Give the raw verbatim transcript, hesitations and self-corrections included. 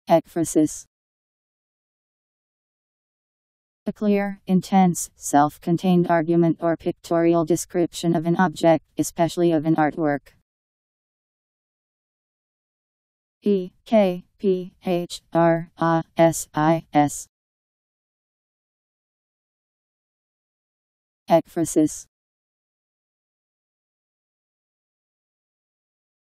Ekphrasis. A clear, intense, self-contained argument or pictorial description of an object, especially of an artwork. E K P H R A S I S. Ekphrasis.